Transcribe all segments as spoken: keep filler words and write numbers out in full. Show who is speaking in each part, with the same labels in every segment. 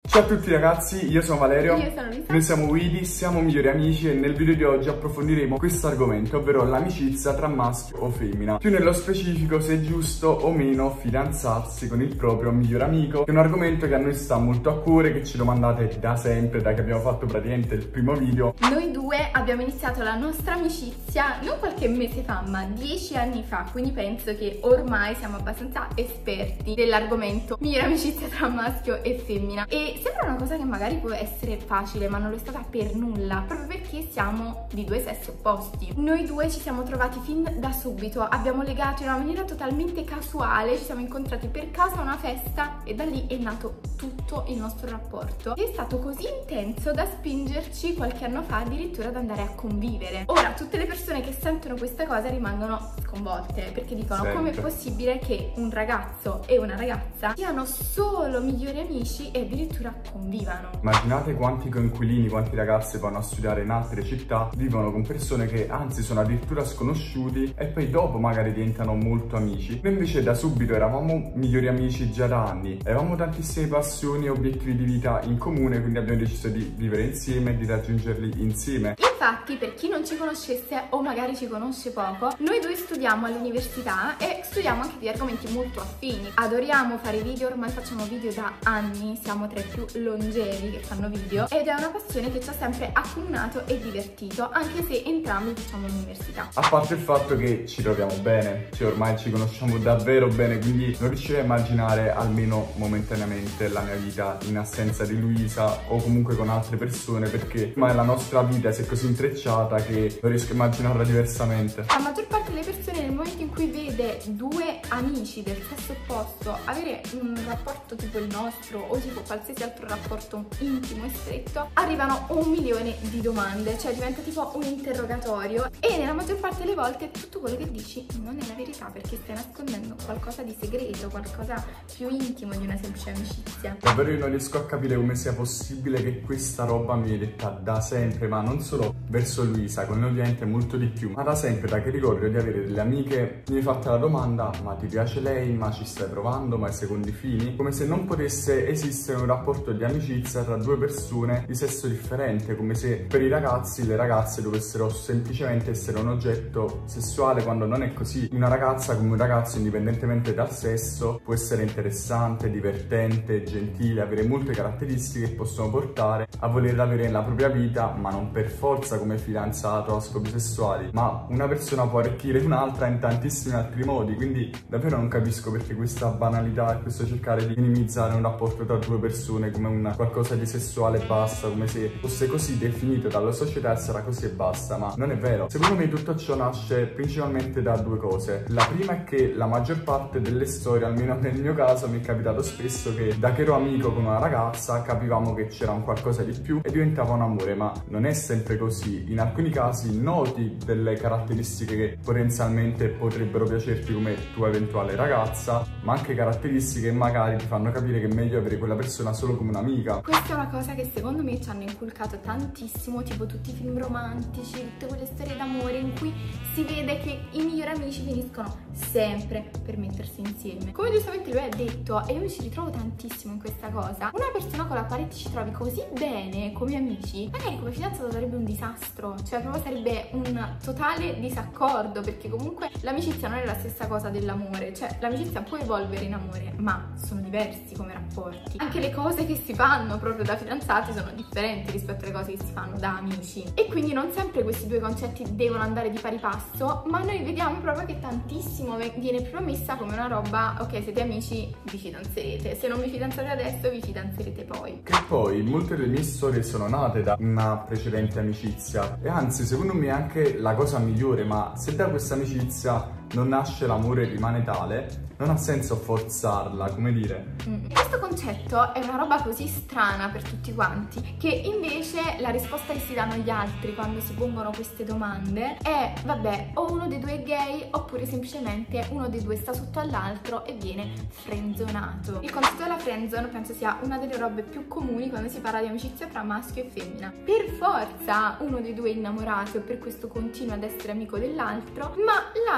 Speaker 1: Ciao a tutti ragazzi, io sono Valerio.
Speaker 2: Io sono Lisa.
Speaker 1: Noi siamo Weedy, siamo migliori amici e nel video di oggi approfondiremo questo argomento, ovvero l'amicizia tra maschio o femmina. Più nello specifico se è giusto o meno fidanzarsi con il proprio migliore amico, che è un argomento che a noi sta molto a cuore, che ci domandate da sempre, da che abbiamo fatto praticamente il primo video.
Speaker 2: Noi due abbiamo iniziato la nostra amicizia non qualche mese fa, ma dieci anni fa, quindi penso che ormai siamo abbastanza esperti dell'argomento migliore amicizia tra maschio e femmina. E sembra una cosa che magari può essere facile, ma non lo è stata per nulla, proprio perché siamo di due sessi opposti. Noi due ci siamo trovati fin da subito, abbiamo legato in una maniera totalmente casuale, ci siamo incontrati per caso a una festa e da lì è nato tutto il nostro rapporto. È stato così intenso da spingerci qualche anno fa addirittura ad andare a convivere. Ora tutte le persone che sentono questa cosa rimangono sconvolte, perché dicono: com'è possibile che un ragazzo e una ragazza siano solo migliori amici e addirittura convivano?
Speaker 1: Immaginate quanti coinquilini, quanti ragazzi vanno a studiare in altre città, vivono con persone che anzi sono addirittura sconosciuti e poi dopo magari diventano molto amici. Noi invece da subito eravamo migliori amici già da anni, avevamo tantissime passioni e obiettivi di vita in comune, quindi abbiamo deciso di vivere insieme e di raggiungerli insieme.
Speaker 2: Infatti, per chi non ci conoscesse o magari ci conosce poco, noi due studiamo all'università e studiamo anche di argomenti molto affini. Adoriamo fare video, ormai facciamo video da anni, siamo tra i più longevi che fanno video ed è una passione che ci ha sempre accomunato e divertito, anche se entrambi facciamo l'università.
Speaker 1: A parte il fatto che ci troviamo bene, cioè ormai ci conosciamo davvero bene, quindi non riuscirei a immaginare almeno momentaneamente la mia vita in assenza di Luisa o comunque con altre persone, perché ormai la nostra vita si è così intrecciata che non riesco a immaginarla diversamente.
Speaker 2: La maggior parte delle persone nel momento in cui vede due amici del sesso opposto avere un rapporto tipo il nostro o tipo qualsiasi altro rapporto intimo e stretto, arrivano un milione di domande, cioè diventa tipo un interrogatorio e nella maggior parte delle volte tutto quello che dici non è la verità, perché stai nascondendo qualcosa di segreto, qualcosa più intimo di una semplice amicizia.
Speaker 1: Davvero io non riesco a capire come sia possibile che questa roba mi è detta da sempre, ma non solo verso Luisa, con noi ovviamente molto di più, ma da sempre, da che ricordo di avere delle amiche mi hai fatto la domanda: ma ti piace lei? Ma ci stai provando? Ma ai secondi fini? Come se non potesse esistere un rapporto di amicizia tra due persone di sesso differente, come se per i ragazzi le ragazze dovessero semplicemente essere un oggetto sessuale, quando non è così. Una ragazza come un ragazzo, indipendentemente dal sesso, può essere interessante, divertente, gentile, avere molte caratteristiche che possono portare a volerla avere nella propria vita, ma non per forza come fidanzato a scopi sessuali, ma una persona può arricchire un'altra in tantissimi altri modi, quindi davvero non capisco perché questa banalità e questo cercare di minimizzare un rapporto tra due persone come una qualcosa di sessuale e basta, come se fosse così definito dalla società e sarà così e basta, ma non è vero. Secondo me tutto ciò nasce principalmente da due cose. La prima è che la maggior parte delle storie, almeno nel mio caso, mi è capitato spesso che da che ero amico con una ragazza capivamo che c'era un qualcosa di più e diventava un amore, ma non è sempre così. In alcuni casi noti delle caratteristiche che potenzialmente potrebbero piacerti come tua eventuale ragazza, ma anche caratteristiche che magari ti fanno capire che è meglio avere quella persona solo come un'amica.
Speaker 2: Questa è una cosa che secondo me ci hanno inculcato tantissimo, tipo tutti i film romantici, tutte quelle storie d'amore in cui si vede che i migliori amici finiscono sempre per mettersi insieme. Come giustamente lui ha detto, e io mi ci ritrovo tantissimo in questa cosa, una persona con la quale ti ci trovi così bene come amici, magari come fidanzato sarebbe un disastro, cioè proprio sarebbe un totale disaccordo, perché comunque l'amicizia non è la stessa cosa dell'amore, cioè l'amicizia può evolvere in amore, ma sono diversi come rapporti. Anche le cose che si fanno proprio da fidanzati sono differenti rispetto alle cose che si fanno da amici, e quindi non sempre questi due concetti devono andare di pari passo, ma noi vediamo proprio che tantissimo viene promessa come una roba: ok, siete amici, vi fidanzerete, se non vi fidanzate adesso vi fidanzerete poi.
Speaker 1: Che poi molte delle mie storie sono nate da una precedente amicizia e anzi secondo me è anche la cosa migliore, ma se da questa amicizia non nasce l'amore e rimane tale, non ha senso forzarla, come dire.
Speaker 2: Mm. Questo concetto è una roba così strana per tutti quanti, che invece la risposta che si danno gli altri quando si pongono queste domande è: vabbè, o uno dei due è gay oppure semplicemente uno dei due sta sotto all'altro e viene frenzonato. Il concetto della friendzone penso sia una delle robe più comuni quando si parla di amicizia tra maschio e femmina. Per forza uno dei due è innamorato e per questo continua ad essere amico dell'altro, ma l'altro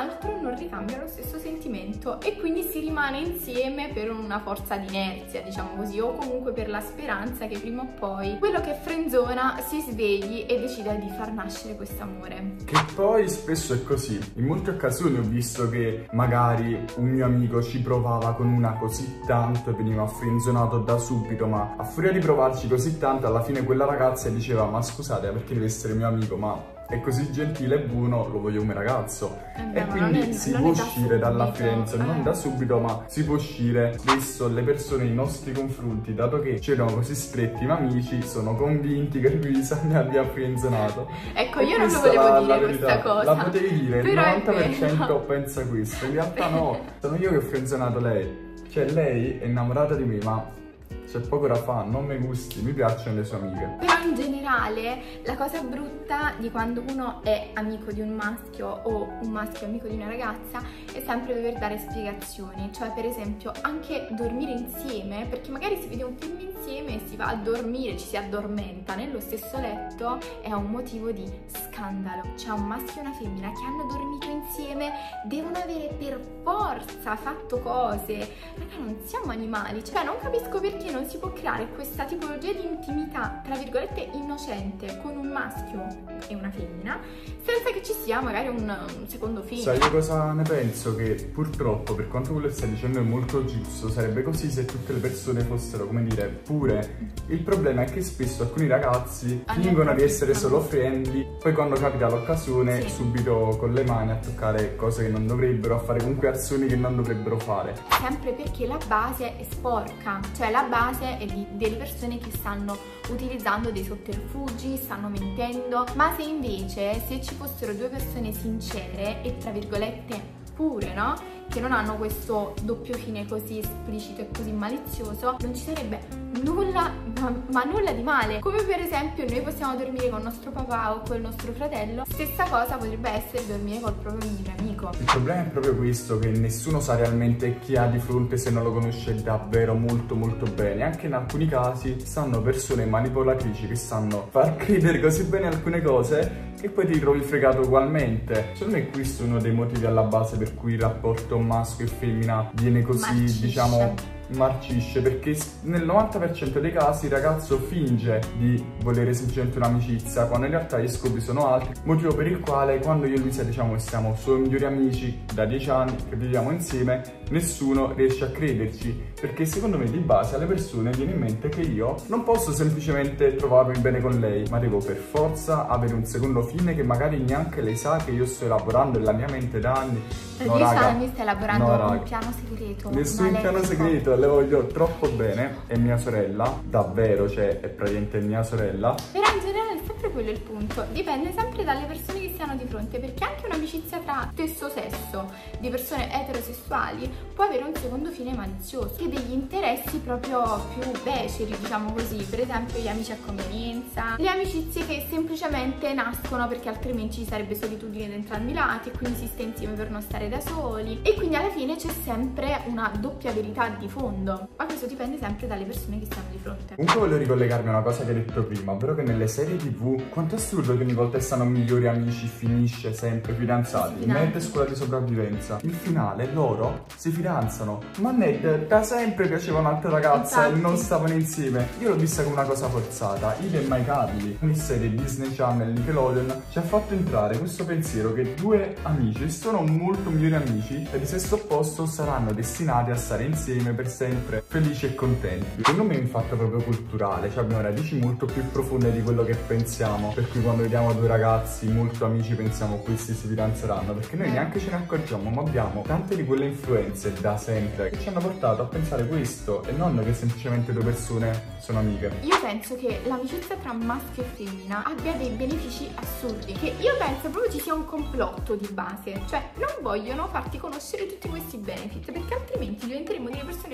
Speaker 2: non ricambia lo stesso sentimento e quindi si rimane insieme per una forza di inerzia, diciamo così, o comunque per la speranza che prima o poi quello che frenzona si svegli e decida di far nascere quest'amore.
Speaker 1: Che poi spesso è così. In molte occasioni ho visto che magari un mio amico ci provava con una così tanto e veniva frenzonato da subito, ma a furia di provarci così tanto alla fine quella ragazza diceva: ma scusate, perché deve essere mio amico, ma è così gentile e buono, lo voglio come ragazzo.
Speaker 2: Eh beh,
Speaker 1: e quindi
Speaker 2: è,
Speaker 1: si può uscire
Speaker 2: da
Speaker 1: dalla
Speaker 2: subito,
Speaker 1: friendzone,
Speaker 2: eh.
Speaker 1: non da subito, ma si può uscire. Spesso le persone nei nostri confronti, dato che c'erano così stretti ma amici, sono convinti che Luisa mi abbia frenzonato.
Speaker 2: Ecco,
Speaker 1: e
Speaker 2: io non lo
Speaker 1: questa
Speaker 2: volevo
Speaker 1: la,
Speaker 2: dire
Speaker 1: la
Speaker 2: questa
Speaker 1: verità.
Speaker 2: cosa.
Speaker 1: La potevi dire, il
Speaker 2: però
Speaker 1: novanta per cento pensa questo, in realtà no, sono io che ho frenzonato lei. Cioè lei è innamorata di me, ma c'è poco da fare, non mi gusti, mi piacciono le sue amiche.
Speaker 2: Però in generale la cosa brutta di quando uno è amico di un maschio o un maschio amico di una ragazza è sempre dover dare spiegazioni. Cioè, per esempio, anche dormire insieme, perché magari si vede un film insieme e si va a dormire, ci si addormenta nello stesso letto, è un motivo di scandalo. Cioè, un maschio e una femmina che hanno dormito insieme devono avere per forza fatto cose. Raga, non siamo animali. Cioè, non capisco perché non si può creare questa tipologia di intimità, tra virgolette, innocente con un maschio e una femmina senza che ci sia magari un, un secondo film.
Speaker 1: Sai io cosa ne penso? Che purtroppo, per quanto quello che stai dicendo è molto giusto, sarebbe così se tutte le persone fossero, come dire, pure. Il problema è che spesso alcuni ragazzi
Speaker 2: Ah,
Speaker 1: fingono di essere solo friendly, poi quando capita l'occasione
Speaker 2: sì.
Speaker 1: subito con le mani a toccare cose che non dovrebbero, a fare comunque azioni che non dovrebbero fare.
Speaker 2: Sempre perché la base è sporca, cioè la base è di delle persone che stanno utilizzando dei sotterfugi, stanno mentendo. Ma se invece se ci fossero due persone sincere e tra virgolette pure, no? Che non hanno questo doppio fine così esplicito e così malizioso, non ci sarebbe nulla, ma, ma nulla di male. Come per esempio noi possiamo dormire con nostro papà o con il nostro fratello, stessa cosa potrebbe essere dormire col proprio migliore amico.
Speaker 1: Il problema è proprio questo, che nessuno sa realmente chi ha di fronte se non lo conosce davvero molto molto bene. Anche in alcuni casi stanno persone manipolatrici che sanno far credere così bene alcune cose e poi ti trovi fregato ugualmente. Secondo me questo è uno dei motivi alla base per cui il rapporto maschio e femmina viene così,
Speaker 2: Marcisce.
Speaker 1: diciamo, marcisce, perché nel novanta per cento dei casi il ragazzo finge di volere semplicemente un'amicizia quando in realtà gli scopi sono altri, motivo per il quale quando io e Luisa diciamo che siamo suoi migliori amici da dieci anni, che viviamo insieme, nessuno riesce a crederci, perché secondo me di base alle persone viene in mente che io non posso semplicemente trovarmi bene con lei, ma devo per forza avere un secondo fine che magari neanche lei sa che io sto elaborando nella mia mente da anni.
Speaker 2: Da
Speaker 1: No,
Speaker 2: dieci
Speaker 1: raga,
Speaker 2: anni stai elaborando
Speaker 1: no,
Speaker 2: un
Speaker 1: raga.
Speaker 2: piano segreto.
Speaker 1: Nessun
Speaker 2: maledetto.
Speaker 1: piano segreto, le voglio troppo bene, è mia sorella, davvero, cioè è praticamente mia sorella.
Speaker 2: Però in generale è sempre quello il punto, dipende sempre dalle persone che si hanno di fronte, perché anche un'amicizia tra stesso sesso, di persone eterosessuali, può avere un secondo fine malizioso e degli interessi proprio più beceri, diciamo così. Per esempio gli amici a convenienza, le amicizie che semplicemente nascono perché altrimenti ci sarebbe solitudine da entrambi i lati e quindi si sta insieme per non stare da soli, e quindi alla fine c'è sempre una doppia verità di fondo, ma questo dipende sempre dalle persone che stanno di fronte.
Speaker 1: Comunque voglio ricollegarmi a una cosa che hai detto prima, ovvero che nelle serie tv quanto è assurdo che ogni volta che stanno migliori amici finisce sempre fidanzati.
Speaker 2: Fidanzati.
Speaker 1: Ned scuola di sopravvivenza, il finale loro si fidanzano, ma Ned da sempre piaceva un'altra ragazza
Speaker 2: Infatti.
Speaker 1: e non stavano insieme. Io l'ho vista come una cosa forzata. Idem mai Carly, ogni serie Disney Channel, Nickelodeon ci ha fatto entrare questo pensiero che due amici sono molto migliori amici e di sesso opposto saranno destinati a stare insieme per sempre, felici e contenti. Secondo me è un fatto proprio culturale, cioè abbiamo radici molto più profonde di quello che pensiamo, per cui quando vediamo due ragazzi molto amici pensiamo questi si fidanzeranno, perché noi neanche ce ne accorgiamo, ma abbiamo tante di quelle influenze da sempre che ci hanno portato a pensare questo e non che semplicemente due persone sono amiche.
Speaker 2: Io penso che l'amicizia tra maschio e femmina abbia dei benefici assurdi, che io penso proprio ci sia un complotto di base, cioè non vogliono farti conoscere tutti questi benefit perché altrimenti diventeremo delle persone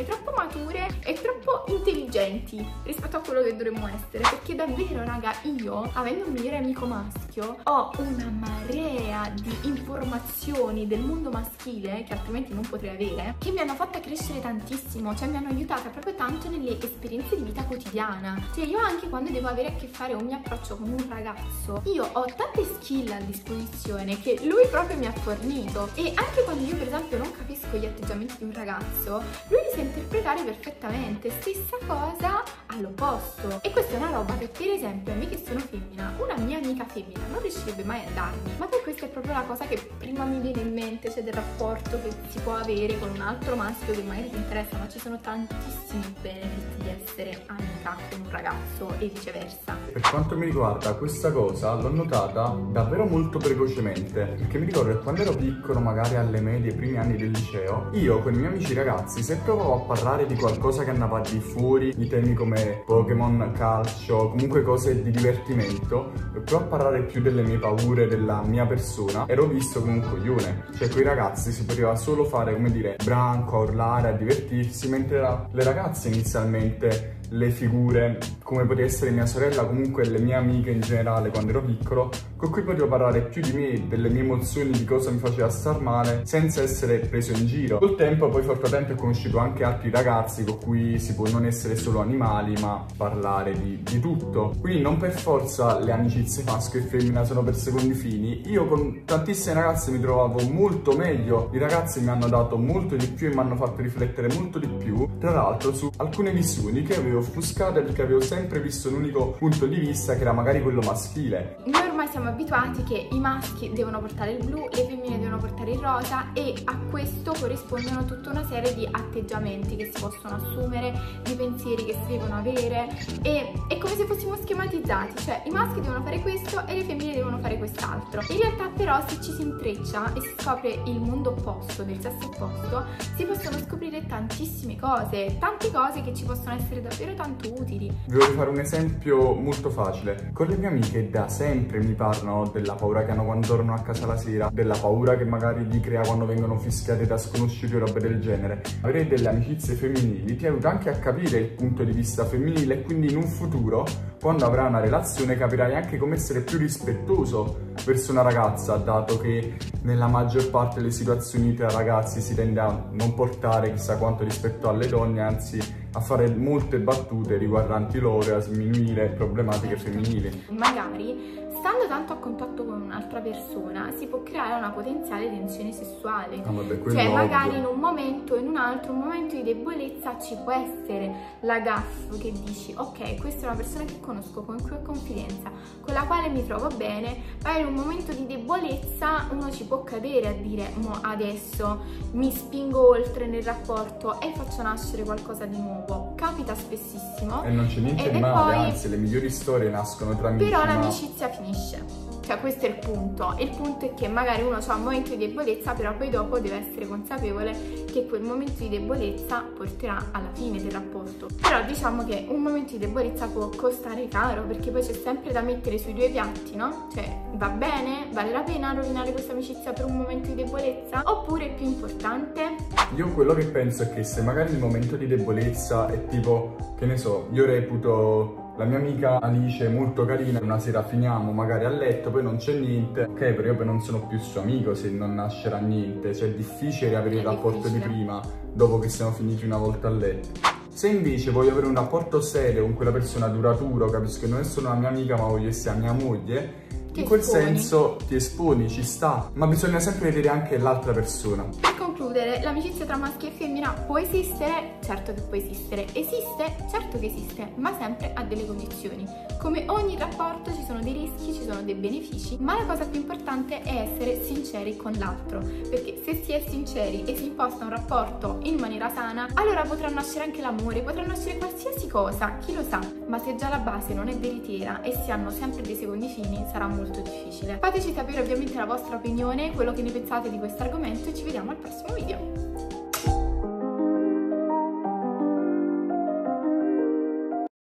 Speaker 2: troppo mature e troppo intelligenti rispetto a quello che dovremmo essere, perché davvero raga, io avendo un migliore amico maschio ho una marea di informazioni del mondo maschile che altrimenti non potrei avere, che mi hanno fatta crescere tantissimo, cioè mi hanno aiutata proprio tanto nelle esperienze di vita quotidiana. Cioè io anche quando devo avere a che fare o mi approccio con un ragazzo, io ho tante skill a disposizione che lui proprio mi ha fornito, e anche quando io per esempio non capisco gli atteggiamenti di un ragazzo, lui li sa interpretare perfettamente. Stessa cosa all'opposto, e questa è una roba che per esempio a me che sono femmina, una mia amica femmina non riuscirebbe mai a darmi, ma per questa è proprio la cosa che prima mi viene in mente, cioè del rapporto che si può avere con un altro maschio che magari ti interessa, ma ci sono tantissimi benefit di essere amica con un ragazzo e viceversa.
Speaker 1: Per quanto mi riguarda questa cosa l'ho notata davvero molto precocemente, perché mi ricordo che quando ero piccolo, magari alle medie, primi anni del liceo, io con i miei amici ragazzi, se provavo a parlare di qualcosa che andava di fuori, di temi come Pokémon, calcio, comunque cose di divertimento, e provavo a parlare più delle mie paure, della mia persona, ero visto come un coglione. Cioè con i ragazzi si poteva solo fare, come dire, branco, a urlare, a divertirsi, mentre la, le ragazze inizialmente, le figure, come poteva essere mia sorella, comunque le mie amiche in generale quando ero piccolo, con cui potevo parlare più di me, delle mie emozioni, di cosa mi faceva star male, senza essere preso in giro. Col tempo poi fortunatamente ho conosciuto anche altri ragazzi con cui si può non essere solo animali, ma parlare di, di tutto. Quindi non per forza le amicizie maschio e femmina sono per secondi fini. Io con tantissime ragazze mi trovavo molto meglio, i ragazzi mi hanno dato molto di più e mi hanno fatto riflettere molto di più, tra l'altro su alcune visioni che avevo offuscate perché avevo sempre visto un unico punto di vista, che era magari quello maschile.
Speaker 2: Noi ormai siamo abituati che i maschi devono portare il blu, le femmine devono portare il rosa, e a questo corrispondono tutta una serie di atteggiamenti che si possono assumere, di pensieri che si devono avere, e è come se fossimo schematizzati, cioè i maschi devono fare questo e le femmine devono fare quest'altro. In realtà però se ci si intreccia e si scopre il mondo opposto, del sesso opposto, si possono scoprire tantissime cose, tante cose che ci possono essere davvero tanto utili.
Speaker 1: Vi voglio fare un esempio molto facile. Con le mie amiche da sempre mi parlano della paura che hanno quando tornano a casa la sera, della paura che magari gli crea quando vengono fischiate da sconosciuti o robe del genere. Avere delle amicizie femminili ti aiuta anche a capire il punto di vista femminile, e quindi in un futuro, quando avrai una relazione, capirai anche come essere più rispettoso verso una ragazza, dato che nella maggior parte delle situazioni tra ragazzi si tende a non portare chissà quanto rispetto alle donne, anzi a fare molte battute riguardanti loro e a sminuire problematiche femminili.
Speaker 2: Magari stando tanto a contatto con un'altra persona si può creare una potenziale tensione sessuale.
Speaker 1: Ah, vabbè,
Speaker 2: cioè magari in un momento o in un altro, un momento di debolezza, ci può essere la gaff che dici ok, questa è una persona che conosco, con cui ho confidenza, con la quale mi trovo bene, ma in un momento di debolezza uno ci può cadere a dire mo adesso mi spingo oltre nel rapporto e faccio nascere qualcosa di nuovo. Capita spessissimo
Speaker 1: e non c'è niente di male, poi, anzi le migliori storie nascono tra amici.
Speaker 2: Però l'amicizia finisce. Cioè questo è il punto. Il punto è che magari uno ha un momento di debolezza, però poi dopo deve essere consapevole che quel momento di debolezza porterà alla fine del rapporto. Però diciamo che un momento di debolezza può costare caro, perché poi c'è sempre da mettere sui due piatti, no? Cioè va bene? Vale la pena rovinare questa amicizia per un momento di debolezza? Oppure è più importante?
Speaker 1: Io quello che penso è che se magari il momento di debolezza è tipo, che ne so, io reputo la mia amica Alice molto carina, una sera finiamo magari a letto, poi non c'è niente, ok, però io poi non sono più suo amico se non nascerà niente, cioè è difficile avere il rapporto di prima dopo che siamo finiti una volta a letto. Se invece voglio avere un rapporto serio con quella persona, duraturo, capisco che non è solo una mia amica ma voglio che sia mia moglie, in quel senso ti esponi, ci sta, ma bisogna sempre vedere anche l'altra persona.
Speaker 2: Per concludere, l'amicizia tra maschio e femmina può esistere? Certo che può esistere. Esiste? Certo che esiste, ma sempre a delle condizioni. Come ogni rapporto ci sono dei rischi, ci sono dei benefici, ma la cosa più importante è essere sinceri con l'altro, perché se si è sinceri e si imposta un rapporto in maniera sana, allora potrà nascere anche l'amore, potrà nascere qualsiasi cosa, chi lo sa, ma se già la base non è veritiera e si hanno sempre dei secondi fini, sarà molto difficile. Fateci sapere ovviamente la vostra opinione, quello che ne pensate di questo argomento, e ci vediamo al prossimo video.